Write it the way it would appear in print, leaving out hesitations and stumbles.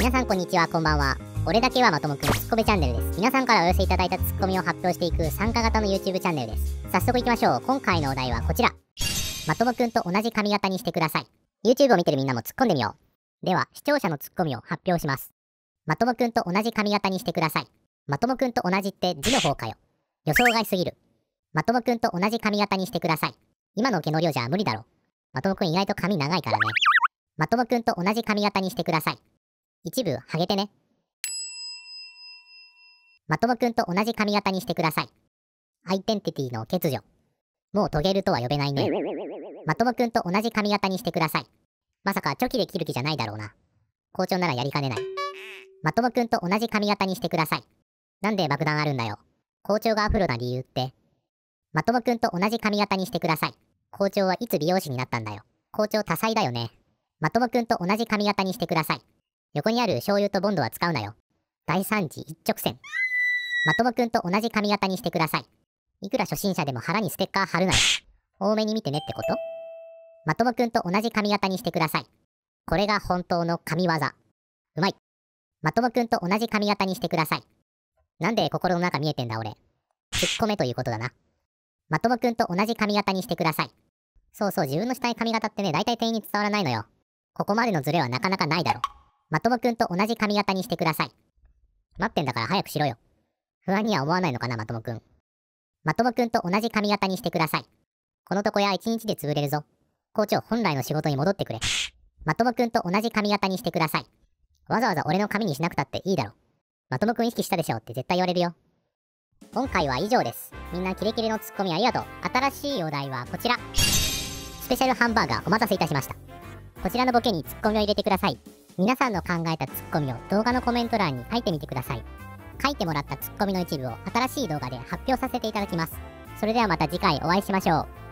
皆さんこんにちは、こんばんは。俺だけはまともくんツッコミチャンネルです。皆さんからお寄せいただいたツッコミを発表していく参加型の YouTube チャンネルです。早速行きましょう。今回のお題はこちら。まともくんと同じ髪型にしてください。YouTube を見てるみんなも突っ込んでみよう。では、視聴者のツッコミを発表します。まともくんと同じ髪型にしてください。まともくんと同じって字の方かよ。予想外すぎる。まともくんと同じ髪型にしてください。今の毛の量じゃ無理だろ。まともくん意外と髪長いからね。まともくんと同じ髪型にしてください。一部ハゲてね。まともくんと同じ髪型にしてください。アイデンティティの欠如。もうトゲルとは呼べないね。まともくんと同じ髪型にしてください。まさかチョキで切る気じゃないだろうな。校長ならやりかねない。まともくんと同じ髪型にしてください。なんで爆弾あるんだよ。校長がアフロな理由って。まともくんと同じ髪型にしてください。校長はいつ美容師になったんだよ。校長多彩だよね。まともくんと同じ髪型にしてください。横にある醤油とボンドは使うなよ。大惨事一直線。まともくんと同じ髪型にしてください。いくら初心者でも腹にステッカー貼るなよ。多めに見てねってこと？まともくんと同じ髪型にしてください。これが本当の神業。うまい。まともくんと同じ髪型にしてください。なんで心の中見えてんだ俺。ツッコめということだな。まともくんと同じ髪型にしてください。そうそう、自分のしたい髪型ってね、大体店員に伝わらないのよ。ここまでのズレはなかなかないだろ。まともくんと同じ髪型にしてください。待ってんだから早くしろよ。不安には思わないのかな、まともくん。まともくんと同じ髪型にしてください。このとこや1日で潰れるぞ。校長、本来の仕事に戻ってくれ。まともくんと同じ髪型にしてください。わざわざ俺の髪にしなくたっていいだろ。まともくん意識したでしょって絶対言われるよ。今回は以上です。みんなキレキレのツッコミありがとう。新しいお題はこちら。スペシャルハンバーガーお待たせいたしました。こちらのボケにツッコミを入れてください。皆さんの考えたツッコミを動画のコメント欄に書いてみてください。書いてもらったツッコミの一部を新しい動画で発表させていただきます。それではまた次回お会いしましょう。